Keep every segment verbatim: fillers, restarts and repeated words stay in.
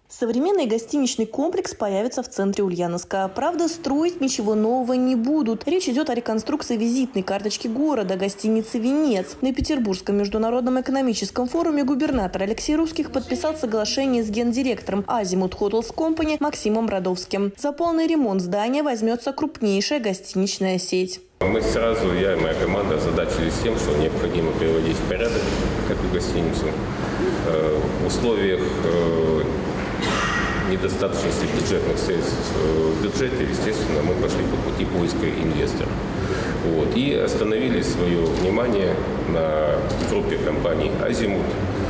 Современный гостиничный комплекс появится в центре Ульяновска. Правда, строить ничего нового не будут. Речь идет о реконструкции визитной карточки города, гостиницы «Венец». На Петербургском международном экономическом форуме губернатор Алексей Русских подписал соглашение с гендиректором Азимут Хотелс Компани Максимом Радовским. За полный ремонт здания возьмется крупнейшая гостиничная сеть. Мы сразу, я и моя команда, озадачились тем, что необходимо приводить в порядок эту гостиницу. В условиях недостаточности бюджетных средств в бюджете, естественно, мы пошли по пути поиска инвестора. Вот. И остановили свое внимание на группе компаний «Азимут»,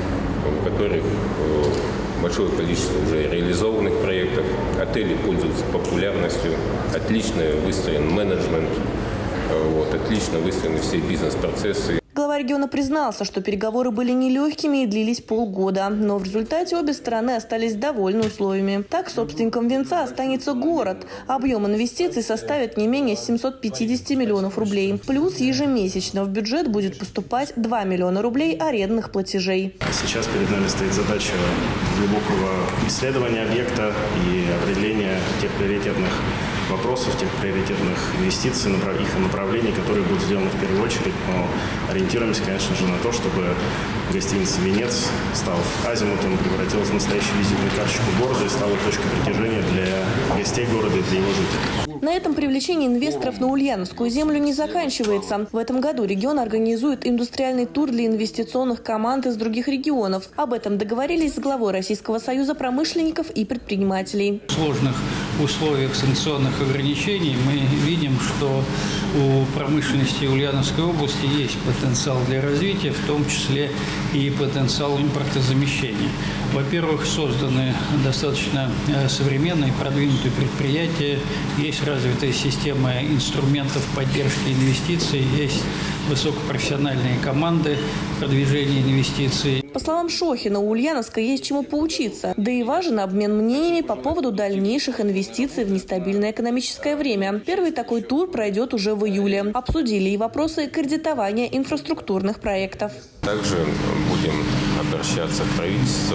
у которых большое количество уже реализованных проектов. Отели пользуются популярностью, отлично выстроен менеджмент, вот, отлично выстроены все бизнес-процессы. Глава региона признался, что переговоры были нелегкими и длились полгода. Но в результате обе стороны остались довольны условиями. Так, собственником «Венца» останется город. Объем инвестиций составит не менее семисот пятидесяти миллионов рублей. Плюс ежемесячно в бюджет будет поступать два миллиона рублей арендных платежей. Сейчас перед нами стоит задача глубокого исследования объекта и определения тех приоритетных вопросов, тех приоритетных инвестиций, их направлений, которые будут сделаны в первую очередь. Но ориентируемся, конечно же, на то, чтобы гостиница «Венец», став азимутом, превратилась в настоящую визитную карточку города и стала точкой притяжения для гостей города и для его жителей. На этом привлечение инвесторов на Ульяновскую землю не заканчивается. В этом году регион организует индустриальный тур для инвестиционных команд из других регионов. Об этом договорились с главой Российского союза промышленников и предпринимателей. В сложных условиях санкционных ограничений мы видим, что у промышленности Ульяновской области есть потенциал для развития, в том числе и потенциал импортозамещения. Во-первых, созданы достаточно современные, продвинутые предприятия, есть развитая система инструментов поддержки инвестиций, есть высокопрофессиональные команды продвижения инвестиций. По словам Шохина, у Ульяновска есть чему поучиться. Да и важен обмен мнениями по поводу дальнейших инвестиций в нестабильное экономическое время. Первый такой тур пройдет уже в июле. Обсудили и вопросы кредитования инфраструктурных проектов. Также будем обращаться к правительству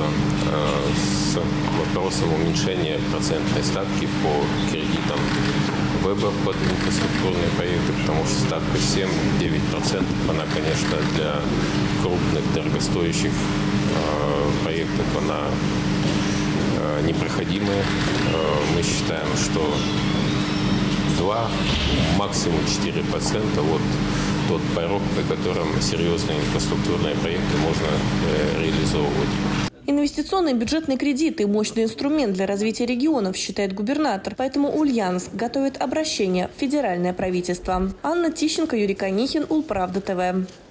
э, с вопросом уменьшения процентной ставки по кредитам ВЭБа под инфраструктурные проекты, потому что ставка семь-девять процентов, она, конечно, для крупных, дорогостоящих э, проектов, она э, непроходимая. Э, мы считаем, что два, максимум четыре процента вот тот порог, на котором серьезные инфраструктурные проекты можно э, реализовывать. Инвестиционные бюджетные кредиты – мощный инструмент для развития регионов, считает губернатор. Поэтому Ульяновск готовит обращение в федеральное правительство. Анна Тищенко, Юрий Конихин, Улправда ТВ.